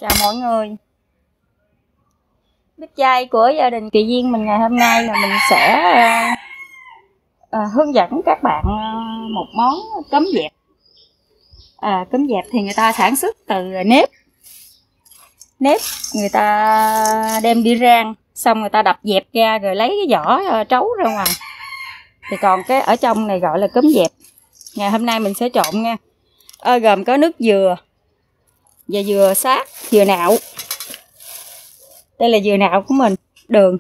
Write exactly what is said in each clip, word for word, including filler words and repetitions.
Chào mọi người. Bếp chay của gia đình Kỳ Duyên mình ngày hôm nay là mình sẽ uh, uh, hướng dẫn các bạn uh, một món cơm dẹp. À, cơm dẹp thì người ta sản xuất từ nếp. Nếp người ta đem đi rang, xong người ta đập dẹp ra rồi lấy cái vỏ uh, trấu ra ngoài. Thì còn cái ở trong này gọi là cơm dẹp. Ngày hôm nay mình sẽ trộn nha. À, gồm có nước dừa và dừa sát, dừa nạo. Đây là dừa nạo của mình, đường.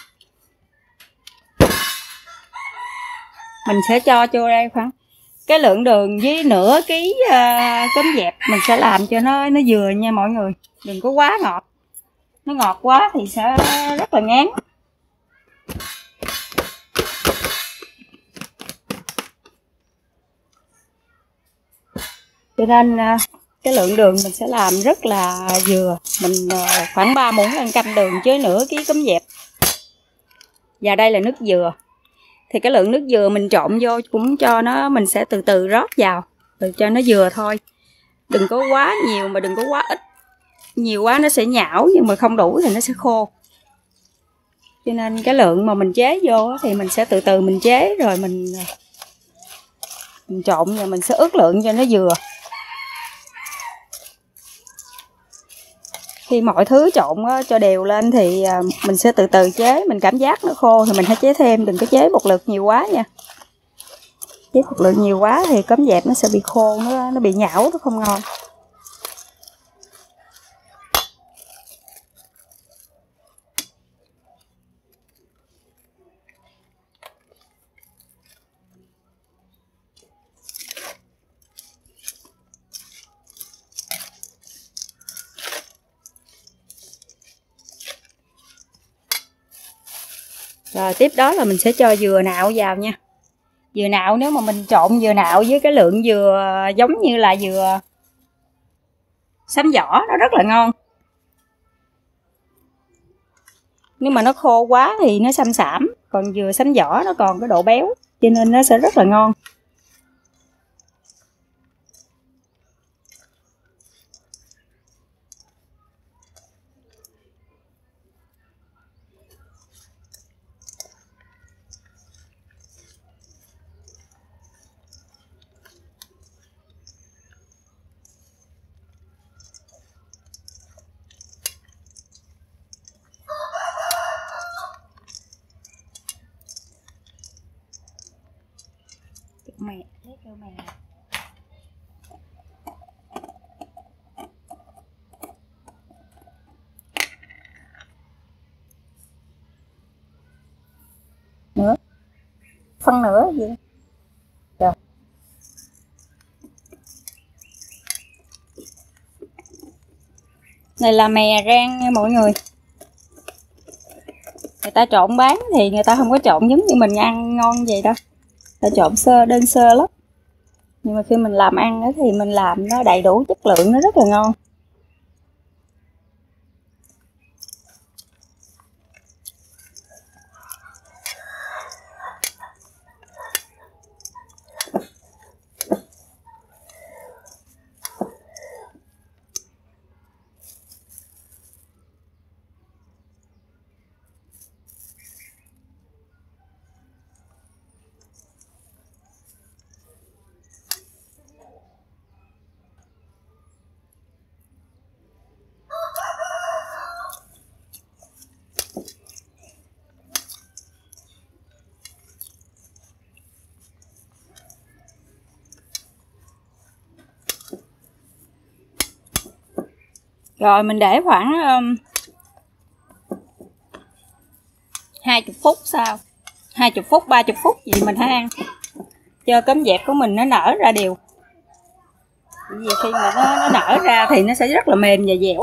Mình sẽ cho vô đây khoảng cái lượng đường với nửa ký uh, cơm dẹp. Mình sẽ làm cho nó nó vừa nha mọi người. Đừng có quá ngọt. Nó ngọt quá thì sẽ rất là ngán. Cho nên uh, cái lượng đường mình sẽ làm rất là vừa. Mình uh, khoảng ba muỗng ăn canh đường với nửa ký cơm dẹp. Và đây là nước dừa. Thì cái lượng nước dừa mình trộn vô cũng cho nó, mình sẽ từ từ rót vào rồi cho nó vừa thôi. Đừng có quá nhiều mà đừng có quá ít. Nhiều quá nó sẽ nhão, nhưng mà không đủ thì nó sẽ khô. Cho nên cái lượng mà mình chế vô thì mình sẽ từ từ mình chế rồi mình mình trộn và mình sẽ ước lượng cho nó vừa. Khi mọi thứ trộn cho đều lên thì mình sẽ từ từ chế. Mình cảm giác nó khô thì mình hãy chế thêm. Đừng có chế một lượt nhiều quá nha. Chế một lượt nhiều quá thì cơm dẹp nó sẽ bị khô, Nó, nó bị nhão, nó không ngon. Rồi tiếp đó là mình sẽ cho dừa nạo vào nha. Dừa nạo nếu mà mình trộn dừa nạo với cái lượng dừa giống như là dừa sánh vỏ nó rất là ngon. Nếu mà nó khô quá thì nó xăm xảm, còn dừa sánh vỏ nó còn cái độ béo cho nên nó sẽ rất là ngon. Mẹ lấy kêu mè nữa, phân nữa gì rồi. Này là mè rang nha mọi người. Người ta trộn bán thì người ta không có trộn giống như mình ăn ngon vậy đâu. Ta trộn sơ đơn sơ lắm. Nhưng mà khi mình làm ăn thì mình làm nó đầy đủ chất lượng, nó rất là ngon. Rồi mình để khoảng um, hai mươi phút sau, hai mươi phút, ba mươi phút gì mình hãy ăn. Cho cơm dẹp của mình nó nở ra đều. Vì khi mà nó, nó nở ra thì nó sẽ rất là mềm và dẻo.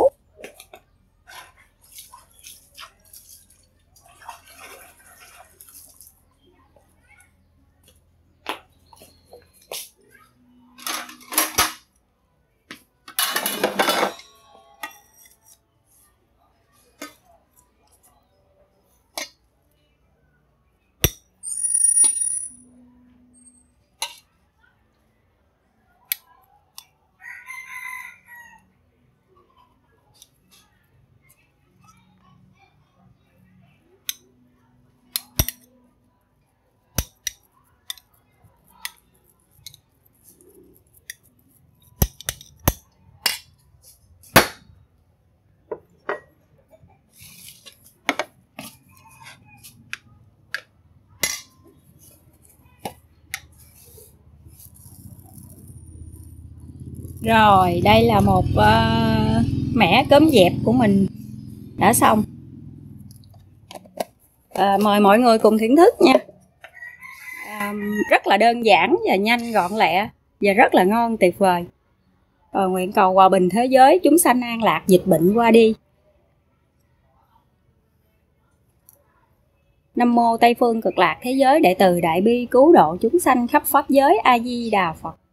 Rồi, đây là một uh, mẻ cơm dẹp của mình đã xong. À, mời mọi người cùng thưởng thức nha. À, rất là đơn giản và nhanh gọn lẹ và rất là ngon tuyệt vời. À, nguyện cầu hòa bình thế giới, chúng sanh an lạc, dịch bệnh qua đi. Nam mô Tây phương cực lạc thế giới, đệ từ đại bi cứu độ chúng sanh khắp pháp giới. A Di Đà Phật.